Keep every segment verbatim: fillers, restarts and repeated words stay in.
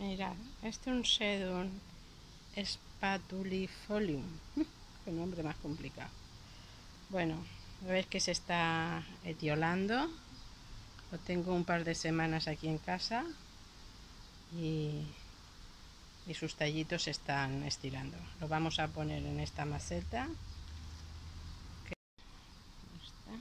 Mirad, este es un sedum spatulifolium. Qué nombre más complicado. Bueno, veis que se está etiolando. Lo tengo un par de semanas aquí en casa y, y sus tallitos se están estirando. Lo vamos a poner en esta maceta. Que está.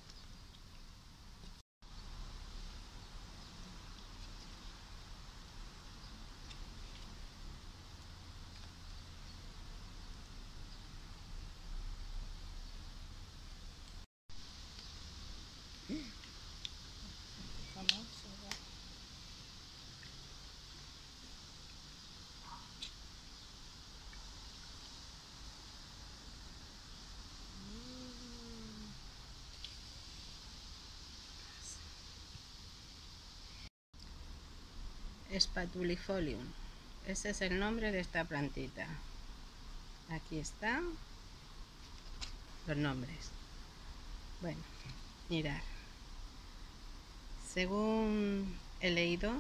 Spatulifolium. Ese es el nombre de esta plantita. Aquí están los nombres. Bueno, mirad. Según he leído,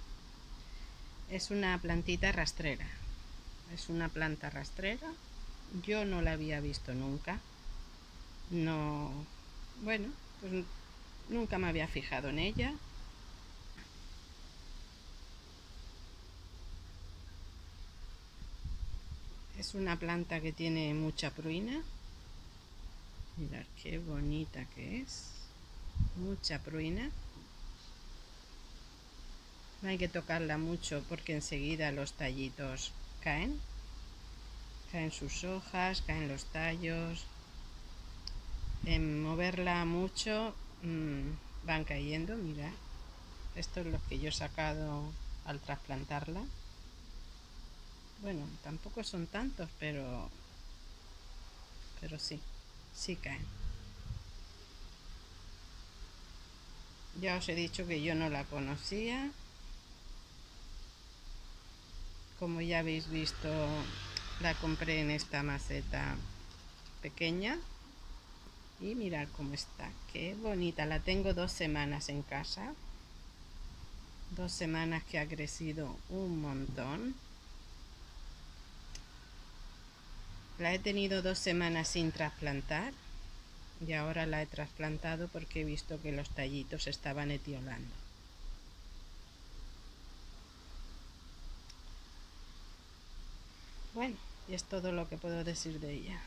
es una plantita rastrera. Es una planta rastrera. Yo no la había visto nunca. No, bueno, pues nunca me había fijado en ella. Es una planta que tiene mucha pruina. Mirad qué bonita que es. Mucha pruina. No hay que tocarla mucho porque enseguida los tallitos caen. Caen sus hojas, caen los tallos. En moverla mucho mmm, van cayendo. Mirad. Esto es lo que yo he sacado al trasplantarla. Bueno, tampoco son tantos, pero pero sí, sí caen. Ya os he dicho que yo no la conocía. Como ya habéis visto, la compré en esta maceta pequeña. Y mirad cómo está, qué bonita. La tengo dos semanas en casa. Dos semanas que ha crecido un montón. La he tenido dos semanas sin trasplantar. Y ahora la he trasplantado porque he visto que los tallitos estaban etiolando. Bueno, y es todo lo que puedo decir de ella.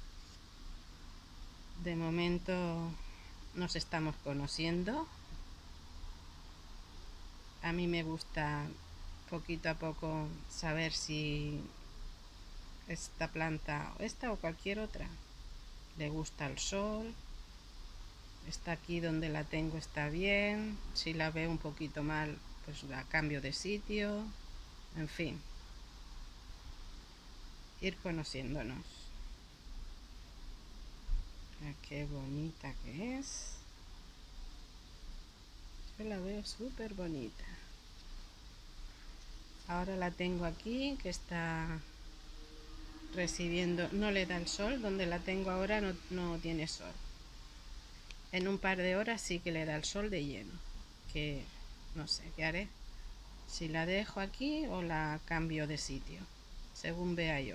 De momento nos estamos conociendo. A mí me gusta poquito a poco saber si esta planta, esta o cualquier otra, le gusta el sol. Está aquí donde la tengo, está bien. Si la veo un poquito mal, pues la cambio de sitio. En fin, ir conociéndonos. Ah, qué bonita que es. Yo la veo súper bonita. Ahora la tengo aquí, que está recibiendo, no le da el sol. Donde la tengo ahora no, no tiene sol. En un par de horas sí que le da el sol de lleno. Que no sé qué haré. Si la dejo aquí o la cambio de sitio, según vea yo.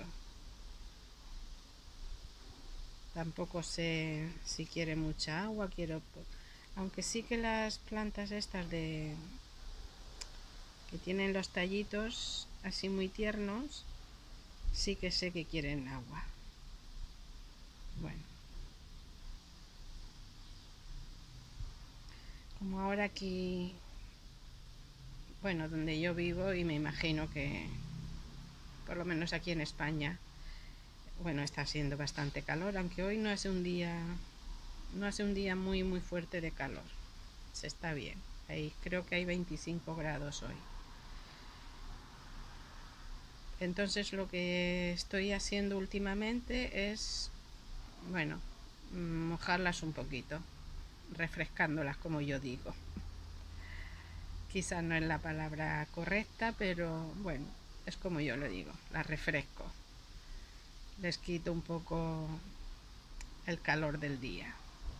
Tampoco sé si quiere mucha agua, quiero, aunque sí que las plantas estas de que tienen los tallitos así muy tiernos, sí que sé que quieren agua. Bueno, como ahora aquí, bueno, donde yo vivo, y me imagino que por lo menos aquí en España, bueno, está haciendo bastante calor, aunque hoy no hace un día no hace un día muy muy fuerte de calor. Se está bien. Ahí creo que hay veinticinco grados hoy. Entonces lo que estoy haciendo últimamente es, bueno, mojarlas un poquito, refrescándolas, como yo digo. Quizás no es la palabra correcta, pero bueno, es como yo lo digo, las refresco. Les quito un poco el calor del día.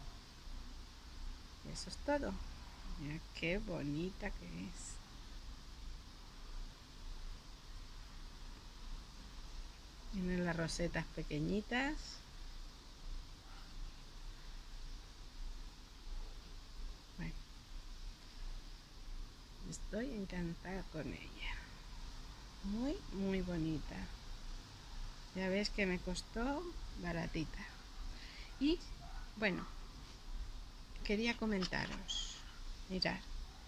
Y eso es todo. Mira qué bonita que es. Vienen las rosetas pequeñitas. Bueno, estoy encantada con ella. Muy, muy bonita. Ya ves que me costó baratita. Y bueno, quería comentaros. Mirad.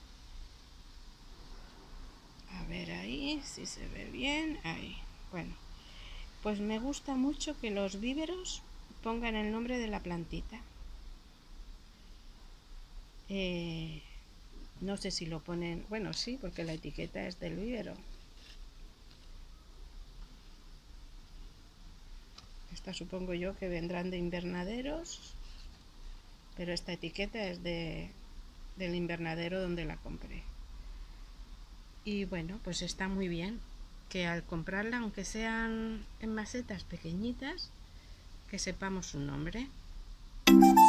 A ver ahí, si se ve bien. Ahí. Bueno, pues me gusta mucho que los víveros pongan el nombre de la plantita. Eh, no sé si lo ponen... Bueno, sí, porque la etiqueta es del vívero. Esta supongo yo que vendrán de invernaderos, pero esta etiqueta es de, del invernadero donde la compré. Y bueno, pues está muy bien que al comprarla, aunque sean en macetas pequeñitas, que sepamos su nombre.